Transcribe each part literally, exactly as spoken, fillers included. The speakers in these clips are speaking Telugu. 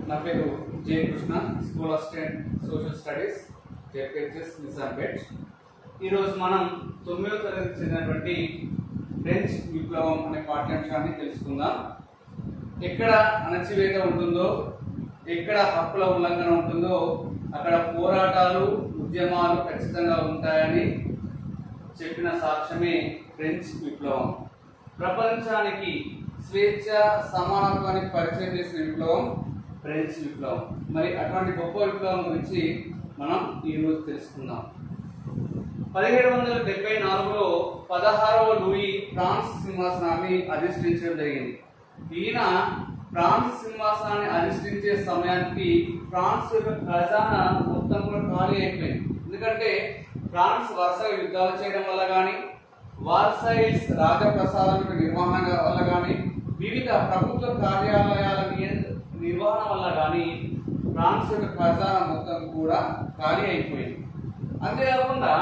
నా పేరు J Krishna, school assistant social studies JPHS Nizampet. ఈరోజు మనం తొమ్మిదవ తరగతి చెందినటువంటి ఫ్రెంచ్ విప్లవం అనే పాఠ్యాంశాన్ని తెలుసుకుందాం. ఎక్కడ అణచివేత ఉంటుందో, ఎక్కడ హక్కుల ఉల్లంఘన ఉంటుందో అక్కడ పోరాటాలు, ఉద్యమాలు ఖచ్చితంగా ఉంటాయని చెప్పిన సాక్ష్యమే ఫ్రెంచ్ విప్లవం. ప్రపంచానికి స్వేచ్ఛ, సమానత్వానికి పరిచయం చేసిన విప్లవం ఫ్రెంచ్ విప్లవం. మరి అటువంటి గొప్ప విప్లవం గురించి మనం ఈరోజు తెలుసుకుందాం. పదిహేడు వందల డెబ్బై నాలుగులో పదహారవ లూయి ఫ్రాన్స్ సింహాసనాన్ని అధిష్ఠించడం జరిగింది. ఈయన ఫ్రాన్స్ సింహాసనాన్ని అధిష్ఠించే సమయానికి ఫ్రాన్స్ యొక్క ఖజానా మొత్తం కూడా ఖాళీ అయిపోయింది. ఎందుకంటే ఫ్రాన్స్ వరుసగా యుద్ధాలు చేయడం వల్ల కానీ, వార్సైల్స్ రాజప్రసాదానికి నిర్వహణ వల్ల కానీ, వివిధ ప్రభుత్వ కార్యాలయాల నిర్వహణ వల్ల కానీ ఫ్రాన్స్ యొక్క ఖజానా మొత్తం కూడా ఖాళీ అయిపోయింది. అంతేకాకుండా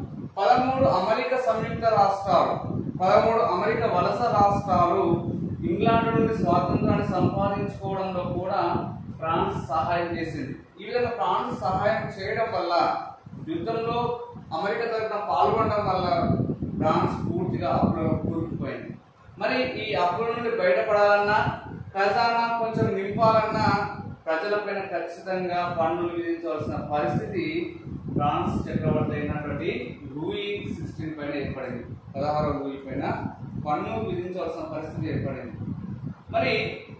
పదమూడు అమెరికా సంయుక్త రాష్ట్రాలు, పదమూడు అమెరికా వలస రాష్ట్రాలు ఇంగ్లాండ్ నుండి స్వాతంత్రాన్ని సంపాదించుకోవడంలో కూడా ఫ్రాన్స్ సహాయం చేసింది. ఈ విధంగా ఫ్రాన్స్ సహాయం చేయడం వల్ల, యుద్ధంలో అమెరికా తరఫున పాల్గొనడం వల్ల ఫ్రాన్స్ పూర్తిగా అప్పులలో కూరుకుపోయింది. మరి ఈ అప్పుల నుండి బయటపడాలన్నా, ఖజానా కొంచెం నింపాలన్నా ప్రజలపైన ఖచ్చితంగా పన్నులు విధించవలసిన పరిస్థితి ఫ్రాన్స్ చక్రవర్తి అయినటువంటి లూయి సిక్స్టీన్ పైన ఏర్పడింది. పదహారవ లూయి పైన పన్ను విధించవలసిన పరిస్థితి ఏర్పడింది. మరి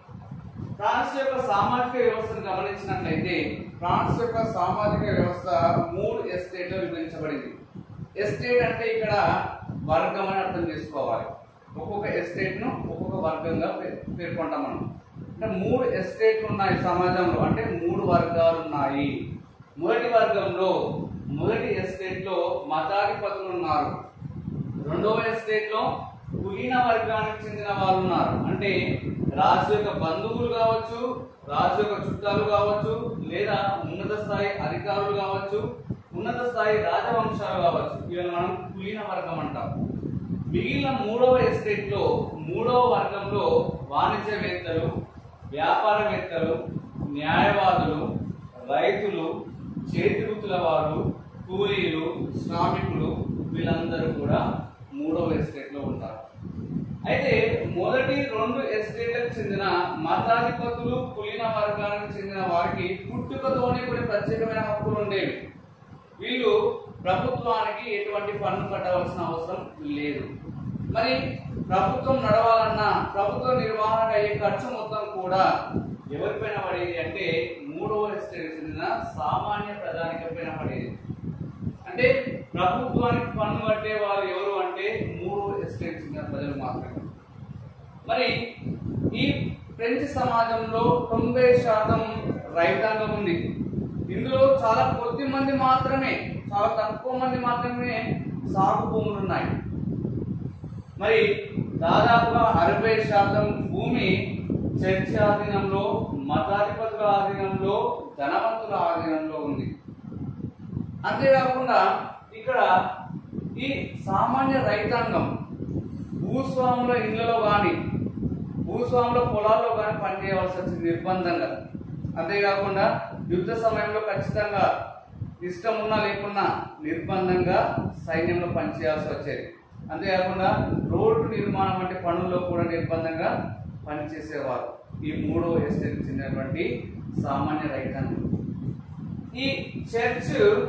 ఫ్రాన్స్ యొక్క సామాజిక వ్యవస్థను గమనించినట్లయితే, ఫ్రాన్స్ యొక్క సామాజిక వ్యవస్థ మూడు ఎస్టేట్లో విభజించబడింది. ఎస్టేట్ అంటే ఇక్కడ వర్గం అని అర్థం చేసుకోవాలి. ఒక్కొక్క ఎస్టేట్ ను ఒక్కొక్క వర్గంగా పేర్కొంటాం మనం. అంటే మూడు ఎస్టేట్లు ఉన్నాయి సమాజంలో, అంటే మూడు వర్గాలు ఉన్నాయి. మొదటి వర్గంలో, మొదటి ఎస్టేట్ లో మతాధిపతులు ఉన్నారు. రెండవ ఎస్టేట్ లో కులీన వర్గానికి చెందిన వాళ్ళు ఉన్నారు. అంటే రాజు యొక్క బంధువులు కావచ్చు, రాజు యొక్క చుట్టాలు కావచ్చు, లేదా ఉన్నత స్థాయి అధికారులు కావచ్చు, ఉన్నత స్థాయి రాజవంశాలు కావచ్చు. ఇవన్నీ మనం కులీన వర్గం అంటాం. మిగిలిన మూడవ ఎస్టేట్ లో, మూడవ వర్గంలో వాణిజ్యవేత్తలు, వ్యాపారవేత్తలు, న్యాయవాదులు, రైతులు, చేతి వృత్తుల వారు, కూలీలు, శ్రామికులు, వీళ్ళందరూ కూడా మూడవ ఎస్టేట్ లో ఉంటారు. అయితే మొదటి రెండు ఎస్టేట్లకు చెందిన మతాధిపతులు, కులీన వర్గానికి చెందిన వారికి పుట్టుకతోనే కొన్ని ప్రత్యేకమైన హక్కులు ఉండేవి. వీళ్ళు ప్రభుత్వానికి ఎటువంటి పన్ను కట్టవలసిన అవసరం లేదు. మరి ప్రభుత్వం నడవాలన్నా, ప్రభుత్వ నిర్వహణకు అయ్యే ఖర్చు మొత్తం కూడా ఎవరిపైన పడేది అంటే మూడవ ఎస్టేట్ చెందిన సామాన్య ప్రజానికపైన పడేది. అంటే ప్రభుత్వానికి పన్ను కట్టే వారు ఎవరు అంటే మూడవ ఎస్టేట్ చెందిన ప్రజలు మాత్రమే. మరి ఈ ఫ్రెంచ్ సమాజంలో తొంభై శాతం రైతాంగం ఉంది. ఇందులో చాలా కొద్ది మంది మాత్రమే, చాలా తక్కువ మంది మాత్రమే సాగు భూములు ఉన్నాయి. మరి దాదాపుగా అరవై శాతం భూమి చర్చి ఆధీనంలో, మతాధిపతుల ఆధీనంలో, ధనవంతుల ఆధీనంలో ఉంది. అంతేకాకుండా ఇక్కడ ఈ సామాన్య రైతాంగం భూస్వాముల ఇళ్లలో కానీ, భూస్వాముల పొలాల్లో కానీ పనిచేయవలసి వచ్చింది నిర్బంధంగా. అంతేకాకుండా యుద్ధ సమయంలో ఖచ్చితంగా ఇష్టం ఉన్నా లేకున్నా నిర్బంధంగా సైన్యంలో పనిచేయాల్సి వచ్చేది. అంతేకాకుండా రోడ్డు నిర్మాణం వంటి పనుల్లో కూడా నిర్బంధంగా పనిచేసేవారు ఈ మూడో ఎస్టేట్ చెందినటువంటి సామాన్య రైతాంగం. ఈ చర్చ్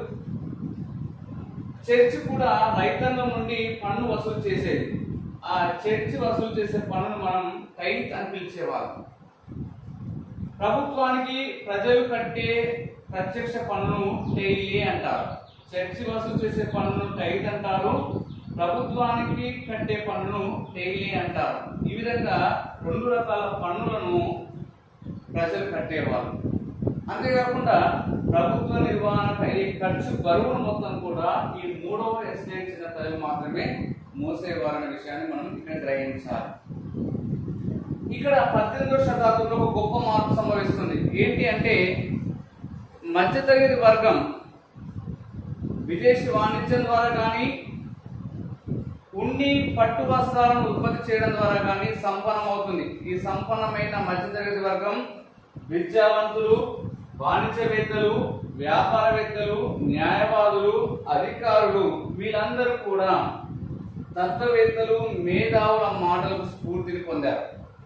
చర్చ్ కూడా రైతాంగం నుండి పన్ను వసూలు చేసేది. ఆ చర్చ్ వసూలు చేసే పన్నును మనం టైత్ అని పిలిచేవారు. ప్రభుత్వానికి ప్రజలు కట్టే ప్రత్యక్ష పన్నును టెయిలీ అంటారు. చర్చి వసూలు చేసే పన్నును టైత్ అంటారు, ప్రభుత్వానికి కట్టే పన్నును టెయిలీ అంటారు. ఈ విధంగా రెండు రకాల పన్నులను ప్రజలు కట్టేవారు. అంతేకాకుండా ప్రభుత్వ నిర్వహణపై ఖర్చు బరువును మొత్తం కూడా ఈ మూడవ ఎస్టేట్ చెందిన ప్రజలు మాత్రమే మోసేవారనే విషయాన్ని మనం ఇక్కడ గ్రహించాలి. ఇక్కడ పద్దెనిమిదవ శతాబ్దంలో ఒక గొప్ప మార్పు సంభవిస్తుంది. ఏంటి అంటే మధ్యతరగతి వర్గం విదేశీ వాణిజ్యం ద్వారా కానీ, ఉన్ని పట్టు వస్త్రాలను ఉత్పత్తి చేయడం ద్వారా కానీ సంపన్నం అవుతుంది. ఈ సంపన్నమైన మధ్యతరగతి వర్గం విద్యావంతులు, వాణిజ్యవేత్తలు, వ్యాపారవేత్తలు, న్యాయవాదులు, అధికారులు వీళ్ళందరూ కూడా తత్వవేత్తలు, మేధావుల మాటలకు స్ఫూర్తిని పొందారు.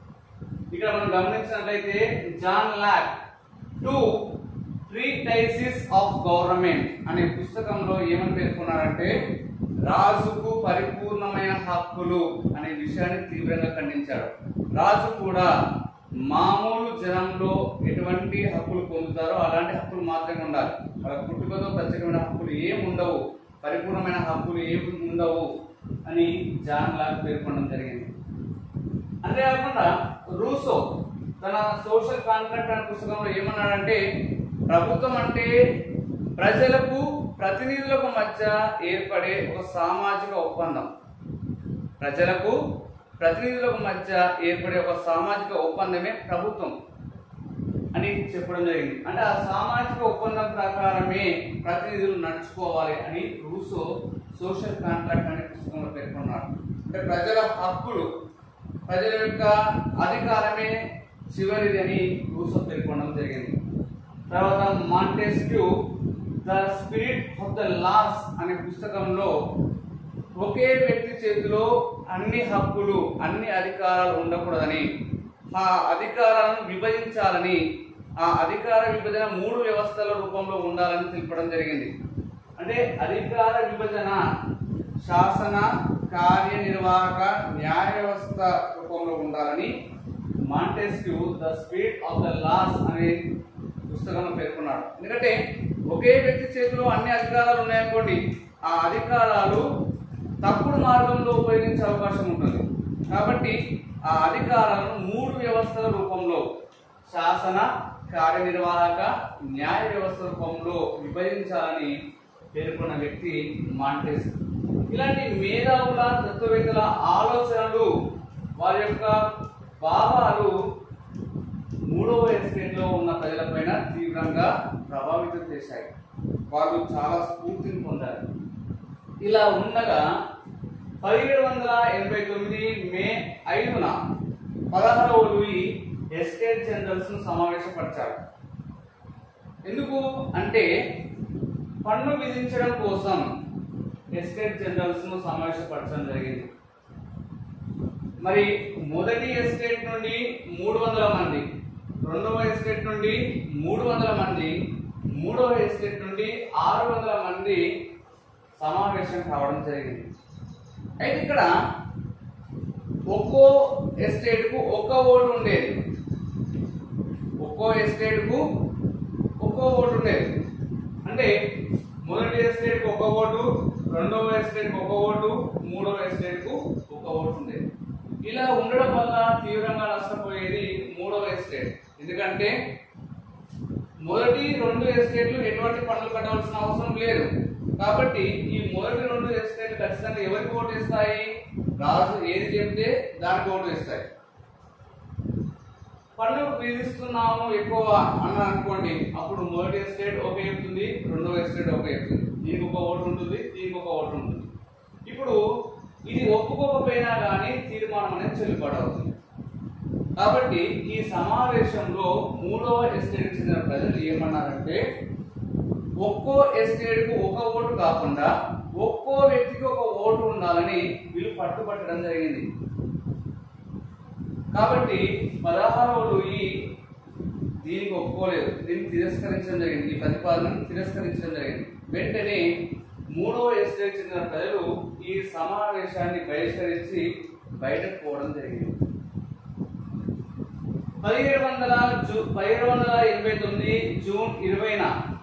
ఇక్కడ మనం గమనించినట్లయితే John Locke two treatises of government అనే పుస్తకంలో ఏమని పేర్కొన్నారంటే రాజుకు పరిపూర్ణమైన హక్కులు అనే విషయాన్ని తీవ్రంగా ఖండించాడు. రాజు కూడా మామూలు జనంలో ఎటువంటి హక్కులు పొందుతారో అలాంటి హక్కులు మాత్రమే ఉండాలి. వాళ్ళ పుట్టుకతో ప్రత్యేకమైన హక్కులు ఏమి ఉండవు, పరిపూర్ణమైన హక్కులు ఏమి ఉండవు అని జాన్ లాక్ పేర్కొనడం జరిగింది. అంతేకాకుండా రూసో తన సోషల్ కాంట్రాక్ట్ అనే పుస్తకంలో ఏమన్నాడంటే ప్రభుత్వం అంటే ప్రజలకు ప్రతినిధులకు మధ్య ఏర్పడే ఒక సామాజిక ఒప్పందం. ప్రజలకు ప్రతినిధులకు మధ్య ఏర్పడే ఒక సామాజిక ఒప్పందమే ప్రభుత్వం అని చెప్పడం జరిగింది. అంటే ఆ సామాజిక ఒప్పందం ప్రకారమే ప్రతినిధులు నడుచుకోవాలి అని రూసో సోషల్ కాంట్రాక్ట్ అనే పుస్తకంలో పేర్కొన్నారు. అంటే ప్రజల హక్కులు, ప్రజల యొక్క అధికారమే చివరిది అని రూసో పేర్కొనడం జరిగింది. తర్వాత Montesquieu the spirit of the laws అనే పుస్తకంలో ఒకే వ్యక్తి చేతిలో అన్ని హక్కులు, అన్ని అధికారాలు ఉండకూడదని, ఆ అధికారాలను విభజించాలని, ఆ అధికార విభజన మూడు వ్యవస్థల రూపంలో ఉండాలని తెలపడం జరిగింది. అంటే అధికార విభజన శాసన, కార్యనిర్వాహక, న్యాయ వ్యవస్థ రూపంలో ఉండాలని Montesquieu the spirit of the laws అనే పుస్తకంలో పేర్కొన్నాడు. ఎందుకంటే ఒకే వ్యక్తి చేతిలో అన్ని అధికారాలు ఉన్నాయనుకోండి, ఆ అధికారాలు తప్పుడు మార్గంలో ఉపయోగించే అవకాశం ఉంటుంది. కాబట్టి ఆ అధికారాలను మూడు వ్యవస్థల రూపంలో శాసన, కార్యనిర్వాహక, న్యాయ వ్యవస్థ రూపంలో విభజించాలని పేర్కొన్న వ్యక్తి మాంటెస్క్యూ. ఇలాంటి మేధావుల, తత్వవేత్తల ఆలోచనలు, వారి యొక్క భావాలు మూడవ ఎస్టేట్ లో ఉన్న ప్రజలపైన తీవ్రంగా ప్రభావితం చేశాయి. వాళ్ళు చాలా స్ఫూర్తిని పొందారు. ఇలా ఉండగా పదిహేడు వందల ఎనభై తొమ్మిది మే ఐదున పదహారవ లూయి ఎస్టేట్ జనరల్స్ ను సమావేశపరిచారు. ఎందుకు అంటే పన్ను విధించడం కోసం ఎస్టేట్ జనరల్స్ ను సమావేశపరచడం జరిగింది. మరి మొదటి ఎస్టేట్ నుండి మూడు వందల మంది, రెండవ ఎస్టేట్ నుండి మూడు వందల మంది, మూడవ ఎస్టేట్ నుండి ఆరు వందల మంది సమావేశం కావడం జరిగింది. అయితే ఇక్కడ ఒక్కో ఎస్టేట్ కు ఒక్క ఓటు ఉండేది. ఒక్కో ఎస్టేట్ కు ఒక్కో ఓటు ఉండేది. అంటే మొదటి ఎస్టేట్ కు ఒక ఓటు, రెండవ ఎస్టేట్ కు ఒక ఓటు, మూడవ ఎస్టేట్ కు ఒక ఓటు ఉండేది. ఇలా ఉండడం వల్ల తీవ్రంగా నష్టపోయేది మూడవ ఎస్టేట్. ఎందుకంటే మొదటి రెండు ఎస్టేట్లు ఎటువంటి పన్నులు కట్టవలసిన అవసరం లేదు. కాబట్టి ఈ మొదటి రెండు ఎస్టేట్లు ఖచ్చితంగా ఎవరికి ఓటు ఇస్తాయి? రాజు ఏది చెప్తే దానికి ఓటు ఇస్తాయి. పన్ను విధిస్తున్నాము ఎక్కువ అని అనుకోండి, అప్పుడు మొదటి ఎస్టేట్ ఓకే చెప్తుంది, రెండవ ఎస్టేట్ ఓకే చెప్తుంది, దీనికి ఒక ఓటు ఉంటుంది, దీనికి ఒక ఓటు ఉంటుంది. ఇప్పుడు ఇది ఒప్పుకోకపోయినా కానీ తీర్మానం అనేది చెల్లుబాటు అవుతుంది. కాబట్టి ఈ సమావేశంలో మూడవ ఎస్టేట్ చెందిన ప్రజలు ఏమన్నారంటే ఒక్కో ఎస్టేట్ కు ఒక ఓటు కాకుండా ఒక్కో వ్యక్తికి ఒక ఓటు ఉండాలని వీళ్ళు పట్టుబట్టడం జరిగింది. కాబట్టి పదహారవ లూయి దీనికి ఒప్పుకోలేదు, దీన్ని తిరస్కరించడం జరిగింది. ఈ ప్రతిపాదనను తిరస్కరించడం జరిగింది. వెంటనే మూడవ ఎస్టేట్ చెందిన ప్రజలు ఈ సమావేశాన్ని బహిష్కరించి బయటకు పోవడం జరిగింది. పదిహేడు వందల జూ పదిహేడు వందల ఎనభై తొమ్మిది జూన్ ఇరవైన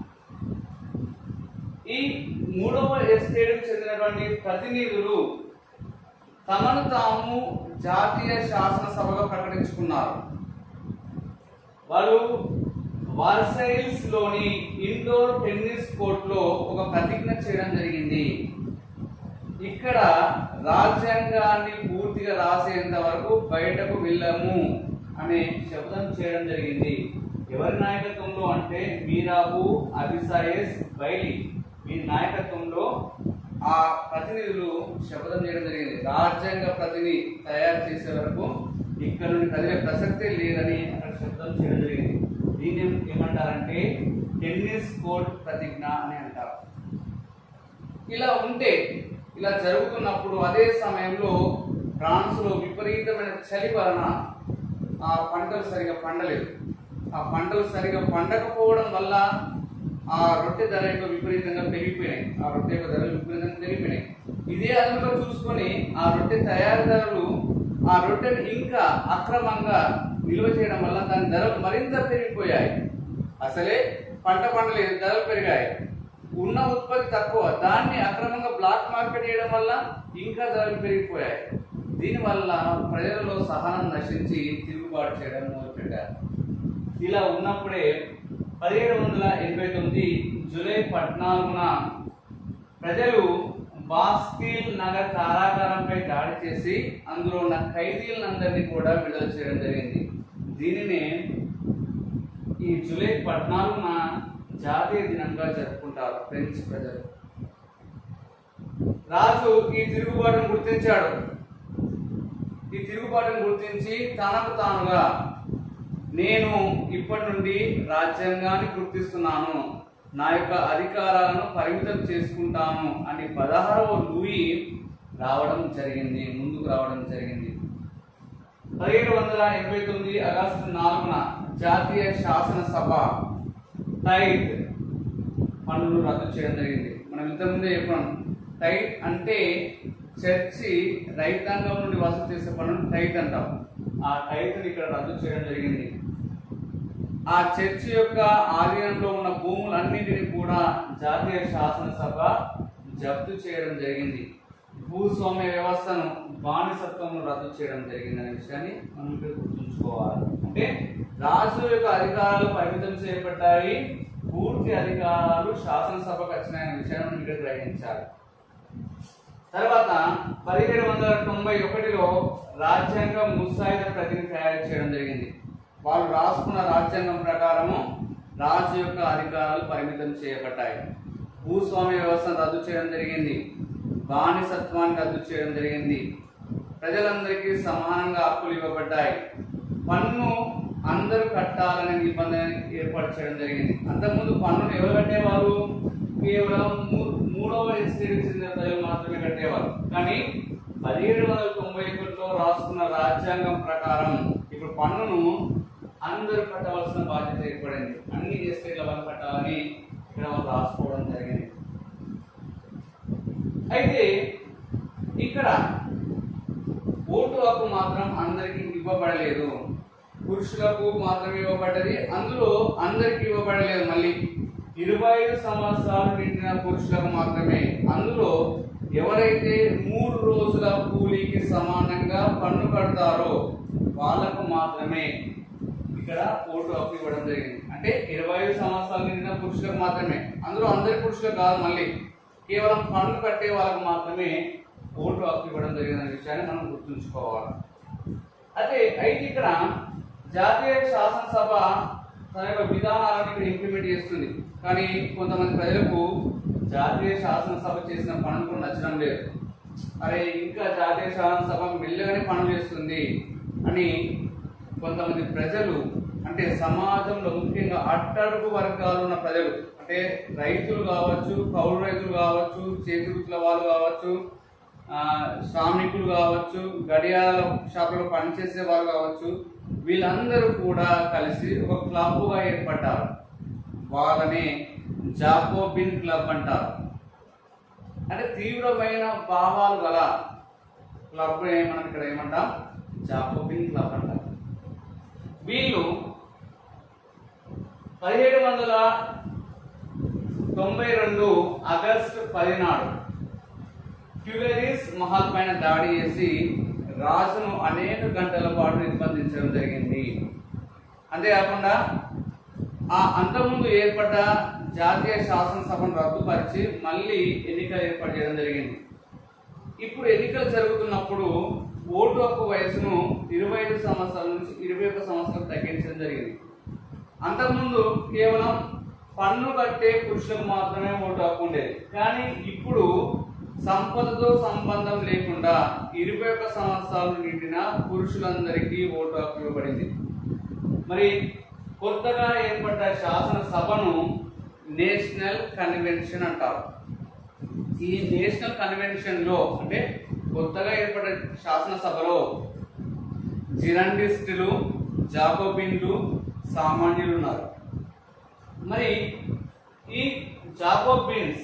ఈ మూడవ ఎస్టేట్ చెందినటువంటి ప్రతినిధులు తమను తాము జాతీయ శాసనసభగా ప్రకటించుకున్నారు. వాళ్ళు వర్సైల్స్ లోని ఇండోర్ టెన్నిస్ కోర్ట్ లో ఒక ప్రతిజ్ఞ చేయడం జరిగింది. ఇక్కడ రాజ్యాంగాన్ని పూర్తిగా రాసేంత వరకు బయటకు వెళ్ళము అనే శబ్దం చేయడం జరిగింది. ఎవరి నాయకత్వంలో అంటే మీరాబు అబిసాయస్ బైలీ వీరి నాయకత్వంలో ఆ ప్రతినిధులు శపథం చేయడం జరిగింది. రాజ్యాంగ ప్రతిని తయారు చేసే వరకు ఇక్కడ నుండి కదిలే ప్రసక్తే లేదని అక్కడ శబ్దం చేయడం జరిగింది. ఏమంటారంటే టెన్నిస్ కోర్ట్ ప్రతిజ్ఞ అని అంటారు. ఇలా ఉంటే ఇలా జరుగుతున్నప్పుడు అదే సమయంలో ఫ్రాన్స్ లో విపరీతమైన చలి వలన ఆ పంటలు సరిగా పండలేదు. ఆ పంటలు సరిగా పండకపోవడం వల్ల ఆ రొట్టె ధర యొక్క విపరీతంగా పెరిగిపోయినాయి. ఆ రొట్టె యొక్క ధరలు విపరీతంగా పెరిగిపోయినాయి. ఇదే అదుపులో చూసుకొని ఆ రొట్టె తయారీదారులు ఆ రొట్టెను ఇంకా అక్రమంగా నిల్వ చేయడం వల్ల దాని ధరలు మరింత పెరిగిపోయాయి. అసలే పంట పండలేదు, ధరలు పెరిగాయి. ఉన్న ఉత్పత్తి తక్కువ, దాన్ని అక్రమంగా బ్లాక్ మార్కెట్ చేయడం వల్ల ఇంకా ధరలు పెరిగిపోయాయి. దీనివల్ల ప్రజలలో సహనం నశించి తిరుగుబాటు చేయడం మొదలుపెట్టారు. ఇలా ఉన్నప్పుడే పదిహేడు వందల ఎనభై తొమ్మిది జూలై పద్నాలుగున ప్రజలు బాస్టిల్ నగర్ కారాగారంపై దాడి చేసి అందులో ఉన్న ఖైదీలందరినీ కూడా విడుదల చేయడం జరిగింది. దీనినే ఈ జూలై పద్నాలుగున జాతీయ దినంగా జరుపుకుంటారు ఫ్రెంచ్ ప్రజలు. రాజు ఈ తిరుగుబాటును గుర్తించాడు. ఈ తిరుగుబాటును గుర్తించి తనకు తానుగా నేను ఇప్పటి నుండి రాజ్యాంగాన్ని గుర్తిస్తున్నాను, నా యొక్క అధికారాలను పరిమితం చేసుకుంటాను అని పదహారవ లూయి రావడం జరిగింది, ముందుకు రావడం జరిగింది. పదిహేడు వందల ఎనభై తొమ్మిది ఆగస్టు నాలుగున జాతీయ శాసనసభ టైట్ పన్నులు రద్దు చేయడం జరిగింది. మనం ఇంతకుముందే చెప్పాం, టైట్ అంటే చర్చి రైతాంగం నుండి వసూలు చేసే పన్నును టైట్ అంటాం. ఆ టైట్ ఇక్కడ రద్దు చేయడం జరిగింది. ఆ చర్చి యొక్క ఆధీనంలో ఉన్న భూములన్నింటినీ కూడా జాతీయ శాసనసభ జప్తు చేయడం జరిగింది. భూస్వామ్య వ్యవస్థను బానిసత్వం రద్దు చేయడం జరిగింది అనే విషయాన్ని మనం ఇక్కడ గుర్తుంచుకోవాలి. అంటే రాజు యొక్క అధికారాలు పరిమితం చేయబడ్డాయి, పూర్తి అధికారాలు శాసనసభకు వచ్చినాయనే విషయాన్ని మనం ఇక్కడ గ్రహించాలి. తర్వాత పదిహేడు వందల తొంభై ఒకటిలో రాజ్యాంగ ముసాయిదా ప్రతిని తయారు చేయడం జరిగింది. వాళ్ళు రాసుకున్న రాజ్యాంగం ప్రకారము రాజు యొక్క అధికారాలు పరిమితం చేయబడ్డాయి. భూస్వామ్య వ్యవస్థను రద్దు చేయడం జరిగింది, బానిసత్వాన్ని రద్దు చేయడం జరిగింది, ప్రజలందరికీ సమానంగా హక్కులు ఇవ్వబడ్డాయి, పన్ను అందరూ కట్టాలనే నిబంధన ఏర్పాటు చేయడం జరిగింది. అంతకుముందు పన్నును ఎవరు కట్టేవారు? కేవలం మూడవ ఎస్టీకి చెందిన ప్రజలు మాత్రమే కట్టేవారు. కానీ పదిహేడు వందల తొంభై ఒకటిలో రాసుకున్న రాజ్యాంగం ప్రకారం ఇప్పుడు పన్నును అందరూ కట్టవలసిన బాధ్యత ఏర్పడింది. అన్ని ఎస్టీల వాళ్ళు కట్టాలని ఇక్కడ వాళ్ళు రాసుకోవడం జరిగింది. అయితే ఇక్కడ ఓటు హక్కు మాత్రం అందరికి ఇవ్వబడలేదు. పురుషులకు మాత్రమే ఇవ్వబడ్డది. అందులో అందరికి ఇవ్వబడలేదు. మళ్ళీ ఇరవై ఐదు సంవత్సరాలు నిండిన పురుషులకు మాత్రమే. అందులో ఎవరైతే మూడు రోజుల కూలీకి సమానంగా పన్ను కడతారో వాళ్ళకు మాత్రమే ఇక్కడ ఓటు హక్కు ఇవ్వడం జరిగింది. అంటే ఇరవై ఐదు సంవత్సరాలు నిండిన పురుషులకు మాత్రమే. అందులో అందరి పురుషులకు కాదు, మళ్ళీ కేవలం పన్ను కట్టే వాళ్ళకు మాత్రమే ఓటు హక్కు ఇవ్వడం జరిగిందనే విషయాన్ని మనం గుర్తుంచుకోవాలి. అయితే అయితే ఇక్కడ జాతీయ శాసనసభ తన యొక్క విధానాలను ఇక్కడ ఇంప్లిమెంట్ చేస్తుంది. కానీ కొంతమంది ప్రజలకు జాతీయ శాసనసభ చేసిన పనులు కూడా నచ్చడం లేదు. అరే ఇంకా జాతీయ శాసనసభ మెల్లగానే పనులు చేస్తుంది అని కొంతమంది ప్రజలు, అంటే సమాజంలో ముఖ్యంగా అట్టడుగు వర్గాలు ఉన్న ప్రజలు, అంటే రైతులు కావచ్చు, కౌలు రైతులు కావచ్చు, చేతి వృత్తుల వాళ్ళు కావచ్చు, శ్రామికులు కావచ్చు, గడియాల షాపులో పనిచేసే వాళ్ళు కావచ్చు, వీళ్ళందరూ కూడా కలిసి ఒక క్లబ్గా ఏర్పడ్డారు. వాళ్ళని జాకోబిన్ క్లబ్ అంటారు. అంటే తీవ్రమైన భావాలు గల క్లబ్ మనం ఇక్కడ ఏమంటాం? జాకోబిన్ క్లబ్ అంటారు. వీళ్ళు పదిహేడు వందల తొంభై రెండు ఆగస్టు పదినాడు ట్యూలెరీస్ మహల్ పైన దాడి చేసి రాజును అనేక గంటల పాటు నిర్బంధించడం జరిగింది. అంతేకాకుండా ఆ అంతకుముందు ఏర్పడ్డ జాతీయ శాసనసభను రద్దుపరిచి మళ్ళీ ఎన్నికలు ఏర్పాటు చేయడం జరిగింది. ఇప్పుడు ఎన్నికలు జరుగుతున్నప్పుడు ఓటు హక్కు వయసును ఇరవై ఐదు సంవత్సరాల నుంచి ఇరవై ఒక సంవత్సరాలు తగ్గించడం జరిగింది. అంతకుముందు కేవలం పన్ను కట్టే పురుషులకు మాత్రమే ఓటు హక్కు ఉండేది. కానీ ఇప్పుడు సంపదతో సంబంధం లేకుండా ఇరవై ఒక సంవత్సరాలు నిండిన పురుషులందరికీ ఓటు హక్కు ఇవ్వబడింది. మరి కొత్తగా ఏర్పడిన ఏర్పడ్డ శాసన సభను నేషనల్ కన్వెన్షన్ అంటారు. ఈ నేషనల్ కన్వెన్షన్ లో అంటే కొత్తగా ఏర్పడ్డ శాసనసభలో జిరాండిస్టులు, జాకోబిన్లు, సామాన్యులు ఉన్నారు. మరి ఈ జాకోబిన్స్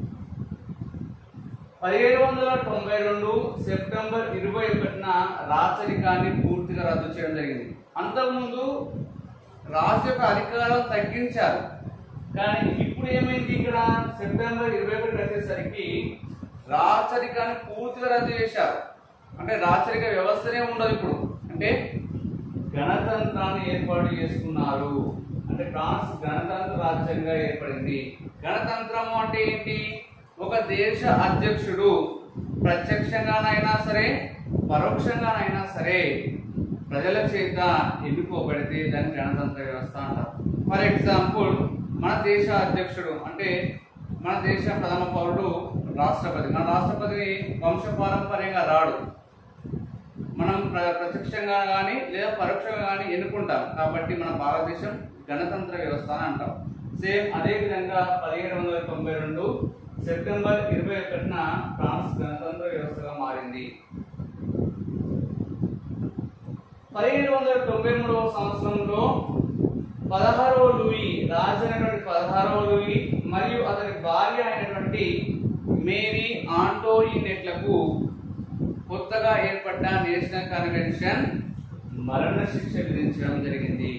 పదిహేడు వందల తొంభై రెండు సెప్టెంబర్ ఇరవై ఒకటిన రాచరికాన్ని పూర్తిగా రద్దు చేయడం జరిగింది. అంతకుముందు రాజు యొక్క అధికారం తగ్గించారు, కానీ ఇప్పుడు ఏమైంది, ఇక్కడ సెప్టెంబర్ ఇరవై ఒకటి వచ్చేసరికి రాచరికాన్ని పూర్తిగా రద్దు చేశారు. అంటే రాచరిక వ్యవస్థనే ఉండదు ఇప్పుడు. అంటే గణతంత్రాన్ని ఏర్పాటు చేసుకున్నారు. అంటే ఫ్రాన్స్ గణతంత్ర రాజ్యంగా ఏర్పడింది. గణతంత్రము అంటే ఏంటి? ఒక దేశ అధ్యక్షుడు ప్రత్యక్షంగానైనా సరే పరోక్షంగానైనా సరే ప్రజల చేత ఎన్నుకోబడితే దాన్ని గణతంత్ర వ్యవస్థ అంటారు. ఫర్ ఎగ్జాంపుల్, మన దేశ అధ్యక్షుడు అంటే మన దేశ ప్రథమ పౌరుడు రాష్ట్రపతి. మన రాష్ట్రపతిని వంశపారంపర్యంగా రాడు, మనం ప్రత్యక్షంగా కానీ లేదా పరోక్షంగా కానీ ఎన్నుకుంటాం. కాబట్టి మన భారతదేశం గణతంత్ర వ్యవస్థ అని అంటాం. సేమ్ అదే విధంగా పదిహేడు వందల తొంభై రెండు సెప్టెంబర్ ఇరవై ఒకటిన ఫ్రాన్స్ గణతంత్ర వ్యవస్థగా మారింది. పదిహేడు వందల తొంభై మూడవ సంవత్సరంలో పదహారవ లూయి రాజు అయినటువంటి పదహారవ లూయి మరియు అతని భార్య అయినటువంటి మేరీ ఆంటోయినెట్లకు కొత్తగా ఏర్పడ్డ నేషనల్ కన్వెన్షన్ మరణ శిక్ష విధించడం జరిగింది.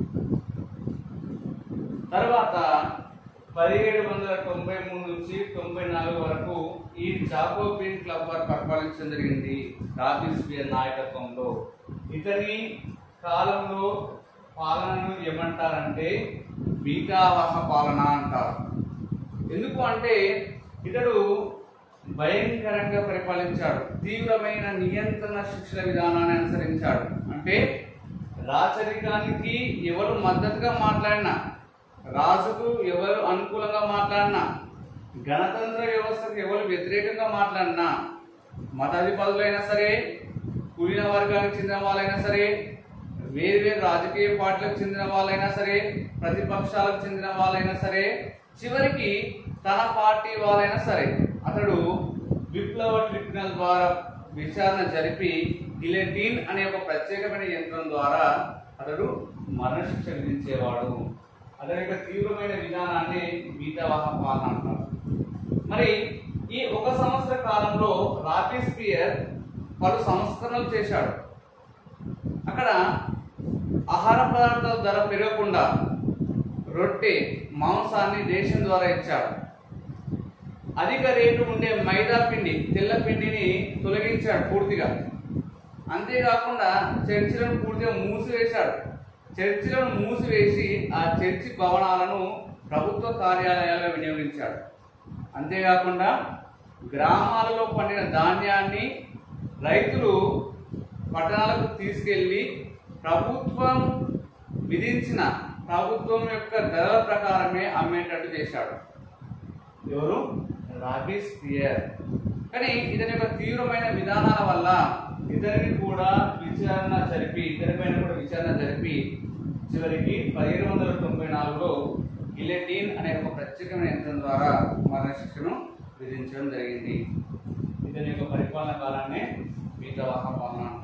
తర్వాత పదిహేడు వందల తొంభై మూడు నుంచి తొంభై నాలుగు వరకు ఈ జాకోబిన్ క్లబ్ వారు పరిపాలించడం జరిగింది రాబిస్పియర్ నాయకత్వంలో. ఇతని కాలంలో పాలనను ఏమంటారంటే బీటావాహ పాలన అంటారు. ఎందుకు అంటే ఇతడు భయంకరంగా పరిపాలించాడు, తీవ్రమైన నియంత్రణ శిక్షల విధానాన్ని అనుసరించాడు. అంటే రాచరికానికి ఎవరు మద్దతుగా మాట్లాడినా, రాజుకు ఎవరు అనుకూలంగా మాట్లాడినా, గణతంత్ర వ్యవస్థకు ఎవరు వ్యతిరేకంగా మాట్లాడినా, మతాధిపతులైనా సరే, కూలిన వర్గానికి చెందిన వాళ్ళైనా సరే, వేరు వేరు రాజకీయ పార్టీలకు చెందిన వాళ్ళైనా సరే, ప్రతిపక్షాలకు చెందిన వాళ్ళైనా సరే, చివరికి తన పార్టీ వాళ్ళైనా సరే అతడు విప్లవ ట్రిబ్యునల్ ద్వారా విచారణ జరిపి గిలెటిన్ అనే ఒక ప్రత్యేకమైన యంత్రం ద్వారా అతడు మరణశిక్ష విధించేవాడు. అతని యొక్క తీవ్రమైన విధానాన్ని బీటావాహ పాలన అంటారు. మరి ఈ ఒక సంవత్సర కాలంలో రాబిస్పియర్ పలు సంస్కరణలు చేశాడు. అక్కడ ఆహార పదార్థాల ధర పెరగకుండా రొట్టె, మాంసాన్ని దేశం ద్వారా ఇచ్చాడు. అధిక రేటు ఉండే మైదా పిండి, తెల్ల పిండిని తొలగించాడు పూర్తిగా. అంతేకాకుండా చర్చిలను పూర్తిగా మూసివేశాడు. చర్చిలను మూసివేసి ఆ చర్చి భవనాలను ప్రభుత్వ కార్యాలయాలుగా వినియోగించాడు. అంతేకాకుండా గ్రామాలలో పండిన ధాన్యాన్ని రైతులు పట్టణాలకు తీసుకెళ్లి ప్రభుత్వం విధించిన ప్రభుత్వం యొక్క ధరల ప్రకారమే అమ్మేటట్టు చేశాడు. ఎవరు? రాబిస్పియర్. కానీ ఇతని యొక్క తీవ్రమైన విధానాల వల్ల ఇతరిని కూడా విచారణ జరిపి ఇతరిపైన కూడా విచారణ జరిపి చివరికి పదిహేడు వందల తొంభై నాలుగులో గిలెటిన్ అనే ఒక ప్రత్యేకమైన యంత్రం ద్వారా మరణశిక్షను విధించడం జరిగింది. ఇతని యొక్క పరిపాలన కాలాన్ని బీటావాహ పాలన.